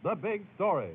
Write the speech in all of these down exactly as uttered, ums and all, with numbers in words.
The Big Story.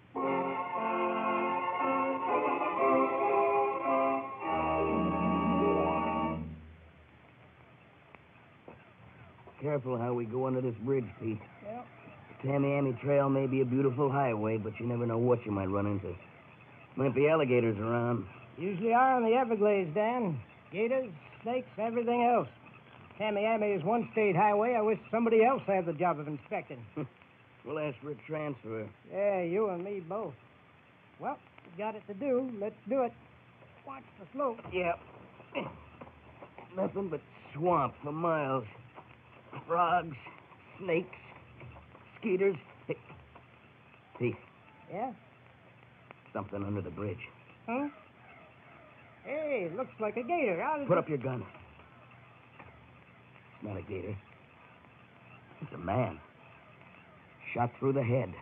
Careful how we go under this bridge, Pete. Yep. The Tamiami Trail may be a beautiful highway, but you never know what you might run into. Might be alligators around. Usually are in the Everglades, Dan. Gators, snakes, everything else. Tamiami is one state highway I wish somebody else had the job of inspecting. We'll ask for a transfer. Yeah, you and me both. Well, we got it to do. Let's do it. Watch the slope. Yeah. Nothing but swamp for miles. Frogs, snakes, skeeters. Hey, Pete, Yeah? something under the bridge. Huh? Hey, looks like a gator. How did Put you... up your gun. It's not a gator. It's a man. Shot through the head.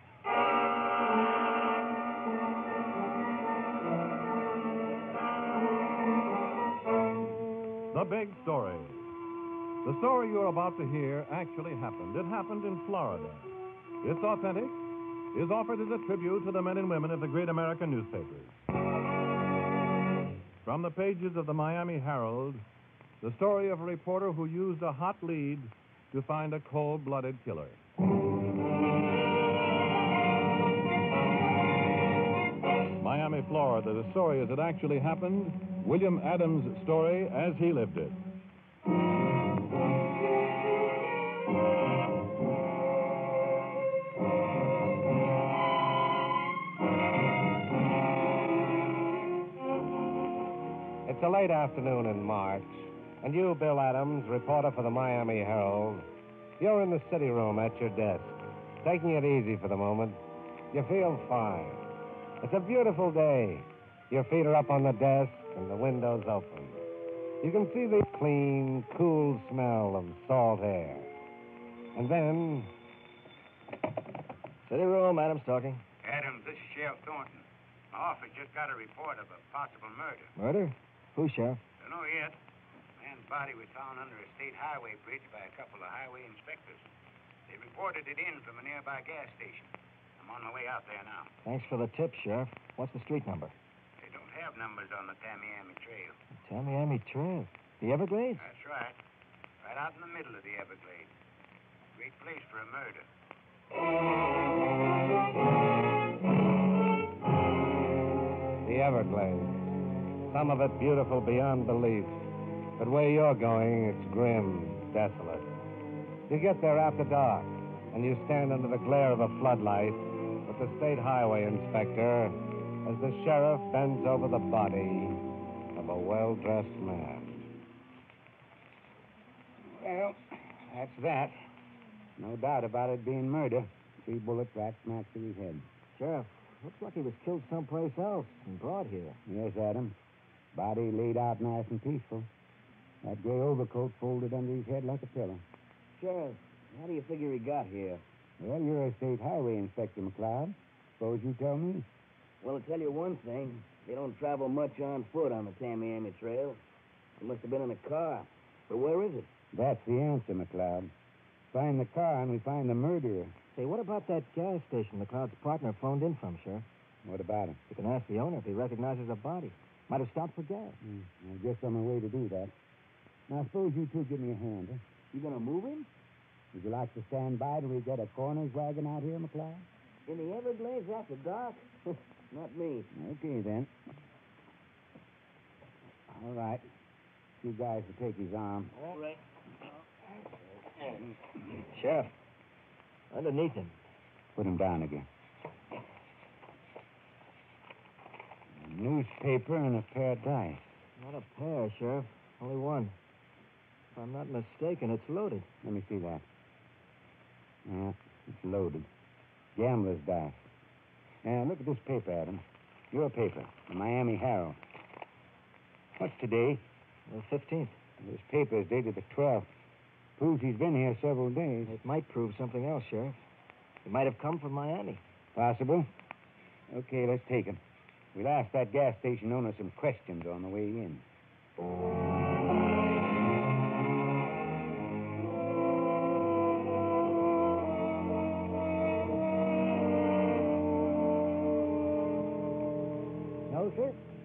The Big Story. The story you're about to hear actually happened. It happened in Florida. It's authentic, is offered as a tribute to the men and women of the great American newspapers. From the pages of the Miami Herald, the story of a reporter who used a hot lead to find a cold-blooded killer. Miami, Florida, the story as it actually happened, William Adams' story as he lived it. It's a late afternoon in March, and you, Bill Adams, reporter for the Miami Herald, you're in the city room at your desk, taking it easy for the moment. You feel fine. It's a beautiful day. Your feet are up on the desk and the window's open. You can see the clean, cool smell of salt air. And then... City room, Adams talking. Adams, this is Sheriff Thornton. My office just got a report of a possible murder. Murder? Who, Sheriff? Don't know yet. Man's body was found under a state highway bridge by a couple of highway inspectors. They reported it in from a nearby gas station. I'm on my way out there now. Thanks for the tip, Sheriff. What's the street number? They don't have numbers on the Tamiami Trail. The Tamiami Trail. The Everglades? That's right. Right out in the middle of the Everglades. Great place for a murder. The Everglades. Some of it beautiful beyond belief. But where you're going, it's grim, desolate. You get there after dark, and you stand under the glare of a floodlight with the state highway inspector as the sheriff bends over the body of a well-dressed man. Well, that's that. No doubt about it being murder. Three bullets right smack through his head. Sheriff, looks like he was killed someplace else and brought here. Yes, Adam. Body laid out nice and peaceful. That gray overcoat folded under his head like a pillow. Sheriff, how do you figure he got here? Well, you're a state highway inspector, McLeod. Suppose you tell me. Well, to tell you one thing, they don't travel much on foot on the Tamiami Trail. He must have been in a car. But where is it? That's the answer, McLeod. Find the car and we find the murderer. Say, what about that gas station McLeod's partner phoned in from, Sheriff? What about it? You can ask the owner if he recognizes a body. Might have stopped for gas. Hmm, I guess I'm on my way to do that. Now, suppose you two give me a hand, huh? You gonna move him? Would you like to stand by till we get a coroner's wagon out here, McLeod? In the Everglades after dark? Not me. Okay, then. All right. You guys will take his arm. All right. Sheriff, underneath him. Put him down again. A newspaper and a pair of dice. Not a pair, Sheriff. Only one. If I'm not mistaken, it's loaded. Let me see that. Yeah, it's loaded. Gambler's dice. Now, look at this paper, Adam. Your paper, the Miami Herald. What's today? The fifteenth. This paper is dated the twelfth. Proves he's been here several days. It might prove something else, Sheriff. He might have come from Miami. Possible. Okay, let's take him. We'll ask that gas station owner some questions on the way in.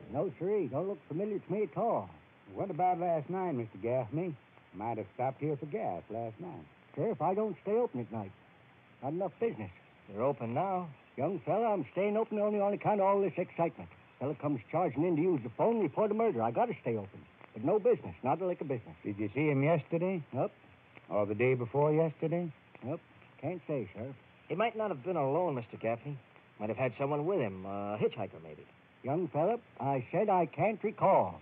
No, sirree. Don't look familiar to me at all. What about last night, Mister Gaffney? Might have stopped here for gas last night. Sheriff, I don't stay open at night. Not enough business. They're open now. Young fella, I'm staying open only on account of all this excitement. Fella comes charging in to use the phone, report a murder. I gotta stay open. But no business, not a lick of business. Did you see him yesterday? Nope, Or the day before yesterday? nope. Can't say, Sheriff. He might not have been alone, Mister Gaffney. Might have had someone with him, a hitchhiker maybe. Young fella, I said I can't recall.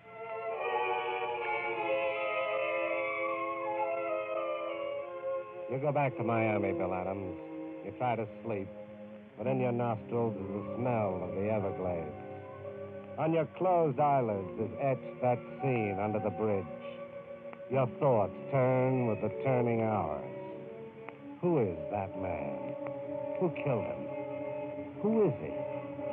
You go back to Miami, Bill Adams. You try to sleep, but in your nostrils is the smell of the Everglades. On your closed eyelids is etched that scene under the bridge. Your thoughts turn with the turning hours. Who is that man? Who killed him? Who is he?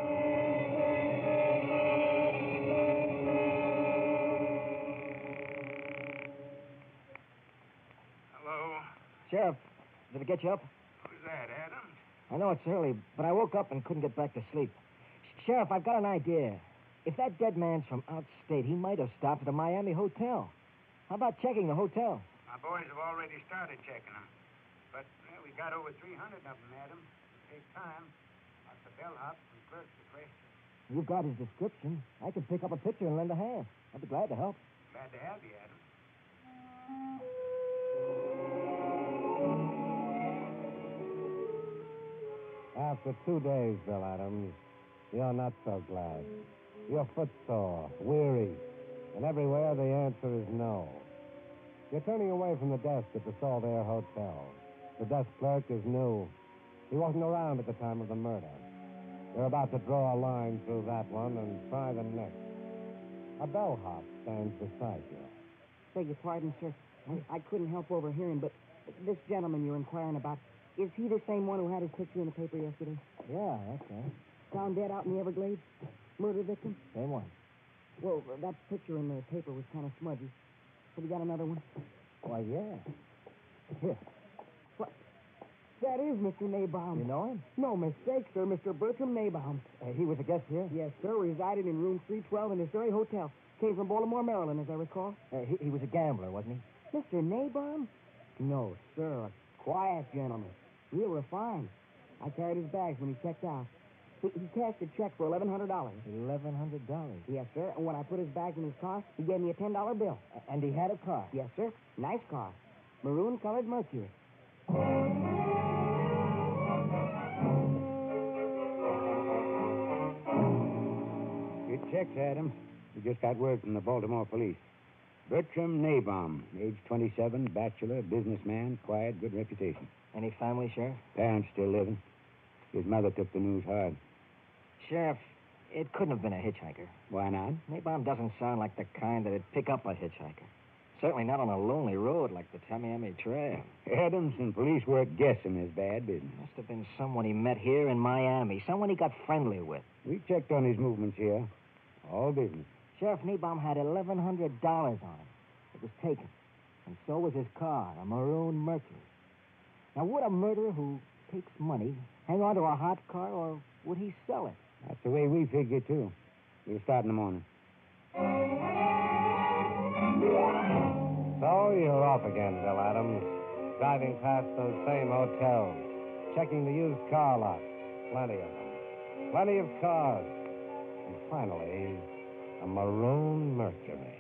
Hello? Sheriff, did it get you up? Who's that, Adams? I know it's early, but I woke up and couldn't get back to sleep. Sheriff, I've got an idea. If that dead man's from outstate, he might have stopped at the Miami hotel. How about checking the hotel? My boys have already started checking them. But well, we got over three hundred of them, Adams. It'll take time. Lots of bellhops and clerks to question. You've got his description. I could pick up a picture and lend a hand. I'd be glad to help. Glad to have you, Adams. After two days, Bill Adams, you're not so glad. You're footsore, weary, and everywhere the answer is no. You're turning away from the desk at the Salt Air Hotel. The desk clerk is new. He wasn't around at the time of the murder. You're about to draw a line through that one and try the next. A bellhop stands beside you. Beg your pardon, sir. I, I couldn't help overhearing, but this gentleman you're inquiring about, is he the same one who had his picture in the paper yesterday? Yeah, that's right. Found dead out in the Everglades? Murder victim? Same one. Well, that picture in the paper was kind of smudgy. Have you got another one? Why, yeah. Here. What? That is Mister Naybaum. You know him? No mistake, sir. Mister Bertram Naybaum. Uh, he was a guest here? Yes, sir. Resided in room three twelve in this very hotel. Came from Baltimore, Maryland, as I recall. Uh, he, he was a gambler, wasn't he? Mister Naybaum? No, sir. A quiet gentleman. Real refined. I carried his bags when he checked out. He, he cashed a check for eleven hundred dollars. Eleven hundred dollars. Yes, sir. And when I put his bags in his car, he gave me a ten dollar bill. Uh, and he had a car? Yes, sir. Nice car. Maroon-colored Mercury. Good checks, Adams. We just got word from the Baltimore police. Bertram Naybaum, age twenty-seven, bachelor, businessman, quiet, good reputation. Any family, Sheriff? Parents still living. His mother took the news hard. Sheriff, it couldn't have been a hitchhiker. Why not? Naybaum doesn't sound like the kind that'd pick up a hitchhiker. Certainly not on a lonely road like the Tamiami Trail. Adams and police work guessing is bad business. Must have been someone he met here in Miami, someone he got friendly with. We checked on his movements here. All business. Sheriff Naybaum had eleven hundred dollars on him. It was taken. And so was his car, a maroon Mercury. Now, would a murderer who takes money hang on to a hot car, or would he sell it? That's the way we figure, too. We'll start in the morning. So you're off again, Bill Adams, driving past those same hotels, checking the used car lots. Plenty of them. Plenty of cars. And finally, a maroon Mercury.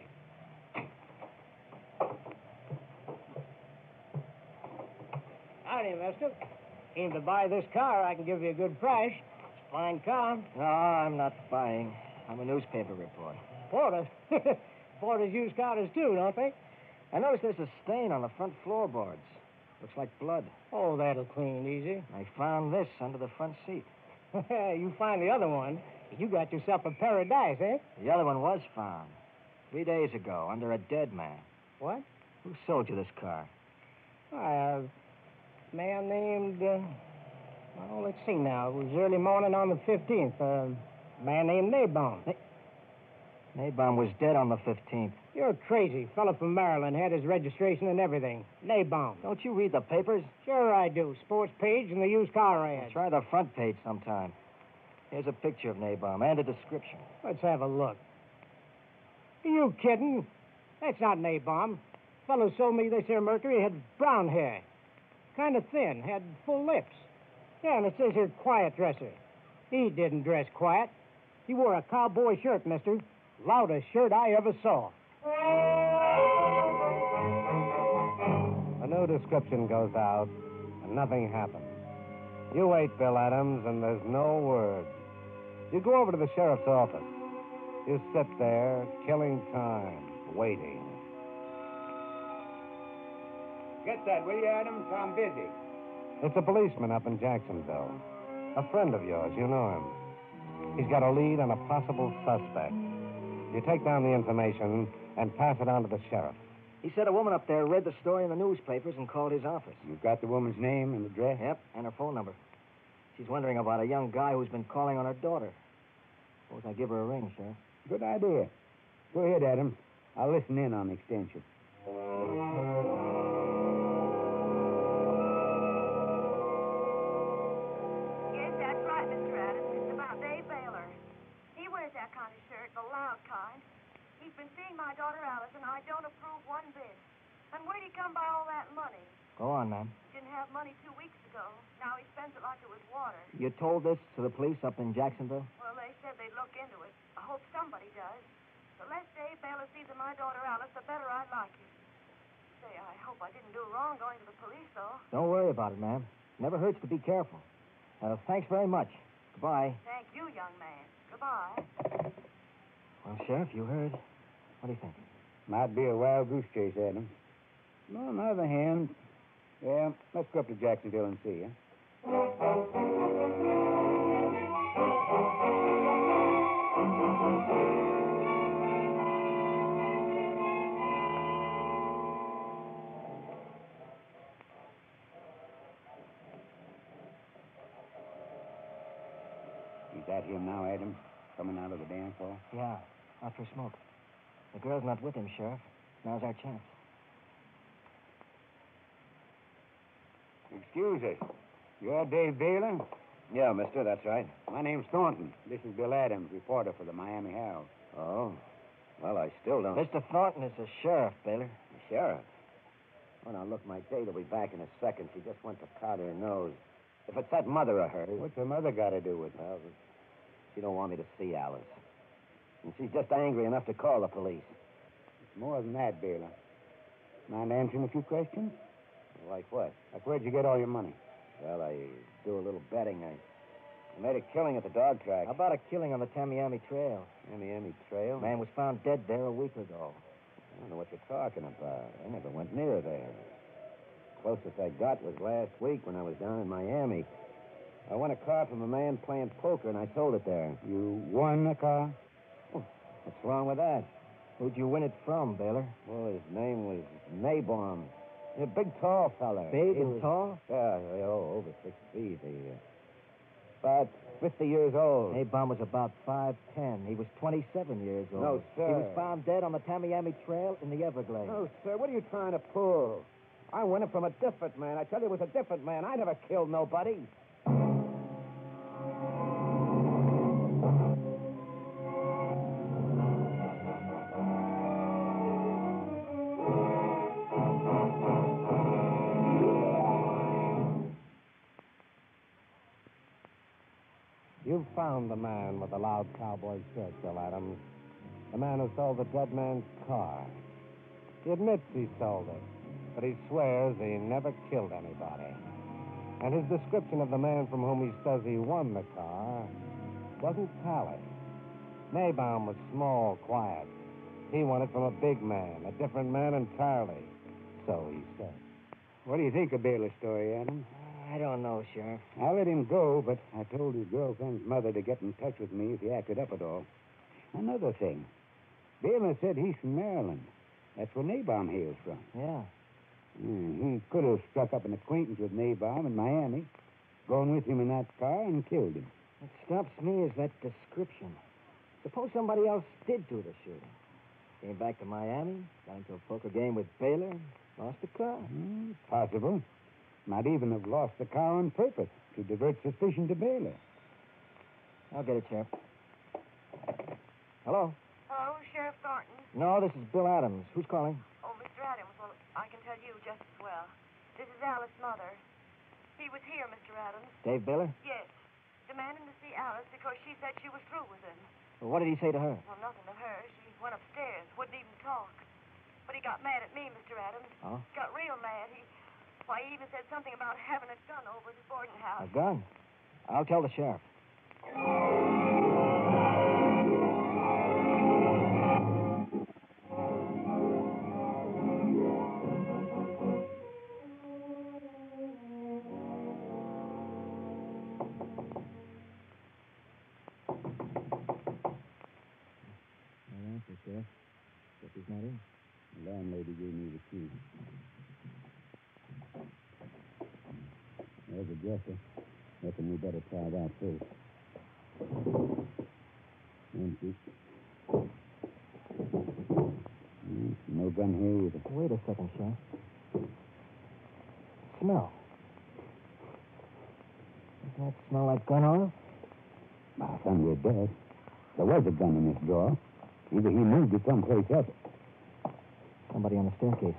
Howdy, mister. Came to buy this car. I can give you a good price. It's a fine car. No, I'm not buying. I'm a newspaper reporter. Porters. Porters use cars, too, don't they? I noticed there's a stain on the front floorboards. Looks like blood. Oh, that'll clean easy. I found this under the front seat. You find the other one. You got yourself a paradise, eh? The other one was found three days ago under a dead man. What? Who sold you this car? Uh, a man named, uh, well, let's see now. It was early morning on the fifteenth. Uh, a man named Naybaum. Naybaum was dead on the fifteenth. You're crazy. Fella from Maryland had his registration and everything. Naybaum. Don't you read the papers? Sure I do. Sports page and the used car ad. Well, try the front page sometime. Here's a picture of Nabaum and a description. Let's have a look. Are you kidding? That's not Nabaum. Fellow told me this here Mercury had brown hair. Kind of thin, had full lips. Yeah, and it says here quiet dresser. He didn't dress quiet. He wore a cowboy shirt, mister. Loudest shirt I ever saw. A new description goes out, and nothing happens. You wait, Bill Adams, and there's no word. You go over to the sheriff's office. You sit there, killing time, waiting. Get that, will you, Adams? I'm busy. It's a policeman up in Jacksonville. A friend of yours, you know him. He's got a lead on a possible suspect. You take down the information and pass it on to the sheriff. He said a woman up there read the story in the newspapers and called his office. You've got the woman's name and address? Yep, and her phone number. She's wondering about a young guy who's been calling on her daughter. Suppose I give her a ring, Sheriff. Good idea. Go ahead, Adams. I'll listen in on the extension. Yes, that's right, Mister Adams. It's about Dave Baylor. He wears that kind of shirt, the loud kind. He's been seeing my daughter Alice, and I don't approve one bit. And where'd he come by all that money? Go on, ma'am. He didn't have money two weeks ago. Now he spends it like it was water. You told this to the police up in Jacksonville? Well, they said they'd look into it. I hope somebody does. The less Dave Baylor sees of my daughter Alice, the better I'd like it. Say, I hope I didn't do wrong going to the police, though. Don't worry about it, ma'am. Never hurts to be careful. Uh, thanks very much. Goodbye. Thank you, young man. Goodbye. Well, Sheriff, you heard. What do you think? Might be a wild goose chase, Adams. No, on the other hand, yeah, let's go up to Jacksonville and see, huh? Is that him now, Adams? Coming out of the dance hall? Yeah, out for a smoke. The girl's not with him, Sheriff. Now's our chance. Excuse us. You're Dave Baylor? Yeah, mister, that's right. My name's Thornton. This is Bill Adams, reporter for the Miami Herald. Oh. Well, I still don't... Mister Thornton is the sheriff, Baylor. The sheriff? Well, now, look, my date will be back in a second. She just went to powder her nose. If it's that mother of hers... What's her mother got to do with it? Well, she don't want me to see Alice. And she's just angry enough to call the police. It's more than that, Baylor. Mind answering a few questions? Like what? Like, where'd you get all your money? Well, I do a little betting. I, I made a killing at the dog track. How about a killing on the Tamiami Trail? Tamiami Trail? Man was found dead there a week ago. I don't know what you're talking about. I never went near there. Closest I got was last week when I was down in Miami. I won a car from a man playing poker, and I sold it there. You won the car? What's wrong with that? Who'd you win it from, Baylor? Well, his name was Nabaum. A big, tall fella. Big He and was- tall? Yeah, oh, over six feet. He, uh, about fifty years old. Nabaum was about five ten. He was twenty-seven years old. No, sir. He was found dead on the Tamiami Trail in the Everglades. No, sir, what are you trying to pull? I won it from a different man. I tell you, it was a different man. I never killed nobody. You've found the man with the loud cowboy shirt, Bill Adams. The man who sold the dead man's car. He admits he sold it, but he swears he never killed anybody. And his description of the man from whom he says he won the car doesn't tally. Nabaum was small, quiet. He won it from a big man, a different man entirely. So he said. What do you think of Baylor's story, Adams? I don't know, Sheriff. I let him go, but I told his girlfriend's mother to get in touch with me if he acted up at all. Another thing. Baylor said he's from Maryland. That's where Nabaum hails from. Yeah. Hmm, he could have struck up an acquaintance with Nabaum in Miami, gone with him in that car, and killed him. What stops me is that description. Suppose somebody else did do the shooting. Came back to Miami, got into a poker game with Baylor, lost the car. Hmm, possible. Might even have lost the car on purpose to divert suspicion to Baylor. I'll get it, Sheriff. Hello? Hello, Sheriff Thornton. No, this is Bill Adams. Who's calling? Oh, Mister Adams, well, I can tell you just as well. This is Alice's mother. He was here, Mister Adams. Dave Baylor? Yes. Demanding to see Alice because she said she was through with him. Well, what did he say to her? Well, nothing to her. She went upstairs, wouldn't even talk. But he got mad at me, Mister Adams. Oh? Got real mad. He, why, he even said something about having a gun over at his boarding house. A gun? I'll tell the sheriff. Sheriff. Guess he's not in. The landlady gave me the key. There's a dresser. Reckon we better try that first. Empty. Mm, no gun here either. Wait a second, Sheriff. Smell. Doesn't that smell like gun oil? My son, it does. There was a gun in this drawer. Either he moved it someplace else. Somebody on the staircase.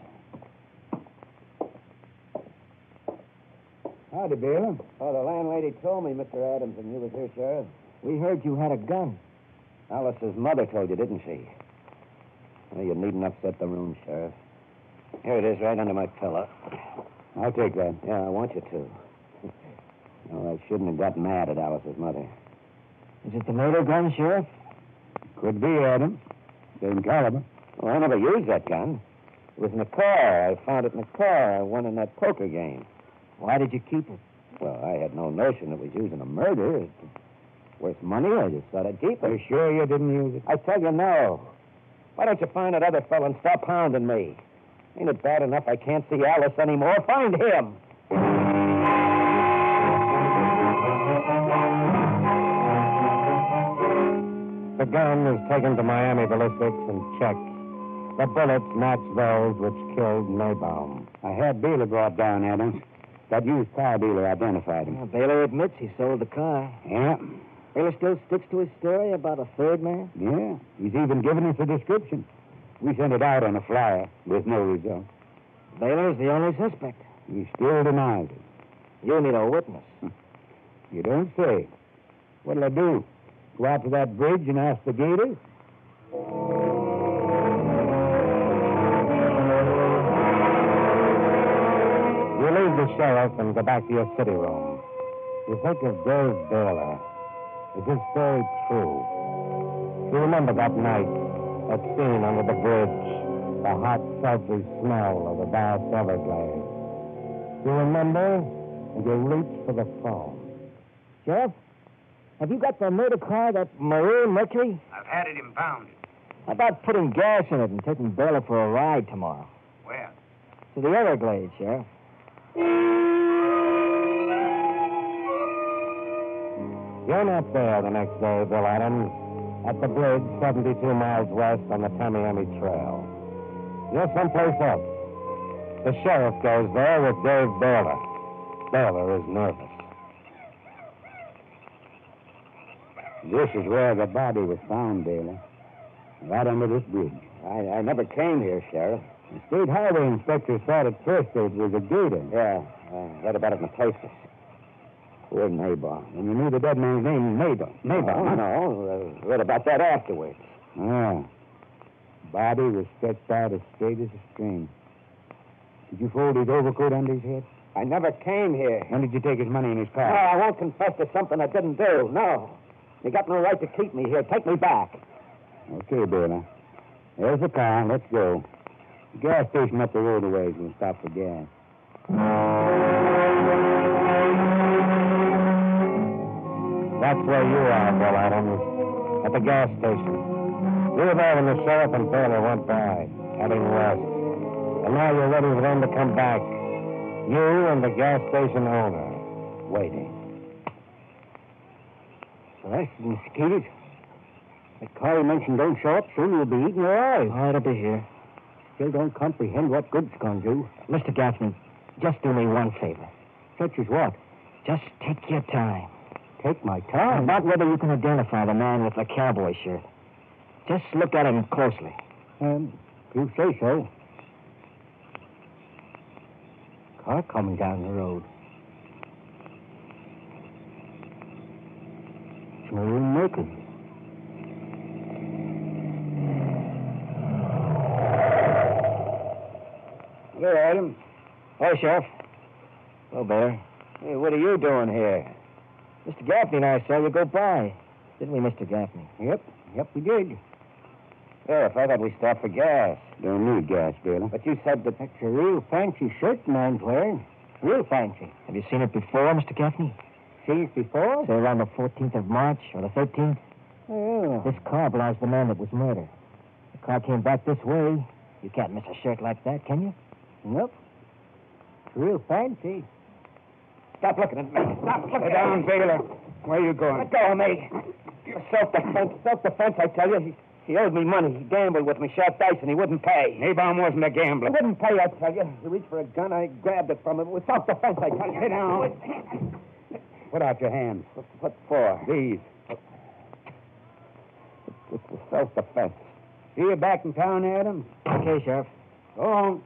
Howdy, Baylor. Oh, the landlady told me, Mister Adams, and you was here, Sheriff. We heard you had a gun. Alice's mother told you, didn't she? Well, you needn't upset the room, Sheriff. Here it is, right under my pillow. I'll take that. Yeah, I want you to. No, I shouldn't have got mad at Alice's mother. Is it the murder gun, Sheriff? Could be, Adam. Same caliber. Well, I never used that gun. It was in the car. I found it in the car. I won in that poker game. Why did you keep it? Well, I had no notion it was used in a murder. It's worth money. I just thought I'd keep Are you it. sure you didn't use it? I tell you, no. Why don't you find that other fellow and stop hounding me? Ain't it bad enough I can't see Alice anymore? Find him. The gun was taken to Miami Ballistics and checked. The bullets matched those which killed Maybaum. I had Baylor brought down, Adams. That used car dealer identified him. Well, Baylor admits he sold the car. Yeah. Baylor still sticks to his story about a third man? Yeah. He's even given us a description. We sent it out on a flyer with no result. Baylor's the only suspect. He still denies it. You need a witness. You don't say. What'll I do? Go out to that bridge and ask the gators? You leave the sheriff and go back to your city room. You think of Dave Baylor. Is his story true? You remember that night, that scene under the bridge, the hot, sultry smell of the vast Everglades. You remember, and you reach for the phone. Sheriff, have you got the murder car, that maroon Mercury? I've had it impounded. How about putting gas in it and taking Baylor for a ride tomorrow? Where? To the Everglades, Sheriff. You're not there the next day, Bill Adams, at the bridge seventy-two miles west on the Tamiami Trail. You're someplace else. The sheriff goes there with Dave Baylor. Baylor is nervous. This is where the body was found, Baylor. Right under this bridge. I, I never came here, Sheriff. The state highway inspector thought at first that it was a gator. Yeah, I read about it in the papers. Poor Maybaum. And you knew the dead man's name, Maybaum. Maybaum, Oh, no, I read about that afterwards. Ah. Body was stretched out as straight as a string. Did you fold his overcoat under his head? I never came here. When did you take his money in his No, car? I won't confess to something I didn't do. No. You got no right to keep me here. Take me back. Okay, Baylor. There's the car. Let's go. The gas station up the road a ways. We'll stop for gas. That's where you are, Bill Adams, at the gas station. You were there when the sheriff and Baylor went by, heading west. And now you're ready for them to come back. You and the gas station owner, waiting. Celeste and mosquitoes. That car you mentioned don't show up soon. You'll be eating your eyes. Oh, it'll be here. Still don't comprehend what good's going to do. Mister Gaffney, just do me one favor. Such as what? Just take your time. Take my time? About whether you can identify the man with the cowboy shirt. Just look at him closely. Um, you say so. Car coming down the road. It's Maroon Mercury. Hello, Adam. Hey, Sheriff. Hello, Baylor. Hey, what are you doing here? Mister Gaffney and I saw you go by. Didn't we, Mister Gaffney? Yep, yep, we did. Sheriff, I thought we stopped for gas. Don't need gas, Baylor. But you said that... That's a real fancy shirt man's wearing. Real fancy. Have you seen it before, Mister Gaffney? Seen it before? Say around the fourteenth of March or the thirteenth. Oh. This car belongs to the man that was murdered. The car came back this way. You can't miss a shirt like that, can you? Nope. It's real fancy. Stop looking at me. Stop looking Sit down, Baylor. Where are you going? Let go of me. Self-defense. Self-defense, I tell you. He, he owed me money. He gambled with me, shot dice, and he wouldn't pay. Nabob wasn't a gambler. He wouldn't pay, I tell you. He reached for a gun. I grabbed it from him. It was self-defense, I tell you. Sit down. Put out your hands. What, what for? These. It's for self-defense. See you back in town, Adam? Okay, Sheriff. Go on.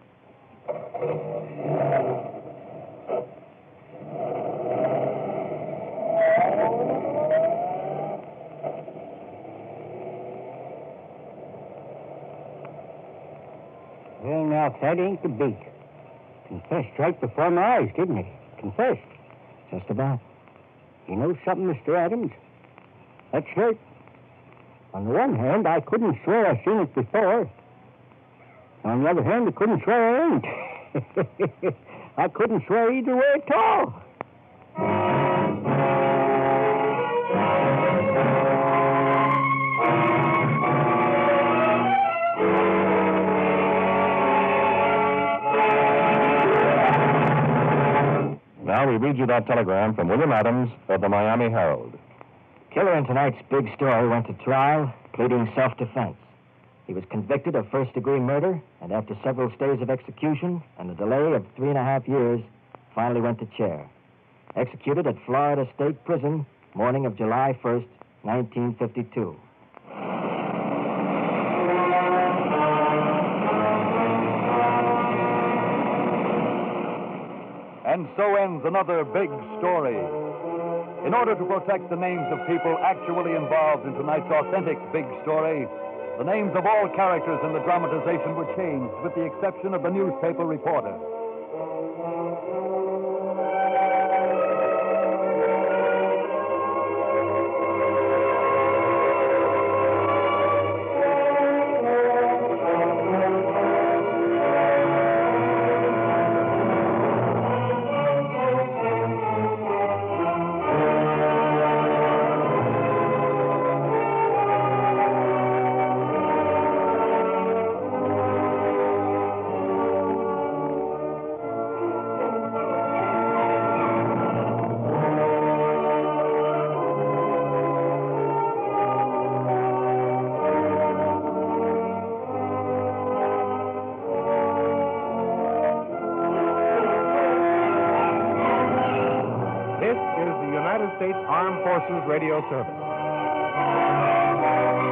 Well, now, that ain't the beat. Confessed right before my eyes, didn't he? Confessed. Just about. You know something, Mister Adams? That shirt. On the one hand, I couldn't swear I seen it before. On the other hand, I couldn't swear I ain't. I couldn't swear either way at all. Now we read you that telegram from William Adams of the Miami Herald. Killer in tonight's big story went to trial, pleading self-defense. He was convicted of first-degree murder, and after several stays of execution and a delay of three and a half years, finally went to chair. Executed at Florida State Prison, morning of July first, nineteen fifty-two. And so ends another big story. In order to protect the names of people actually involved in tonight's authentic big story, the names of all characters in the dramatization were changed, with the exception of the newspaper reporter. This is the United States Armed Forces Radio Service.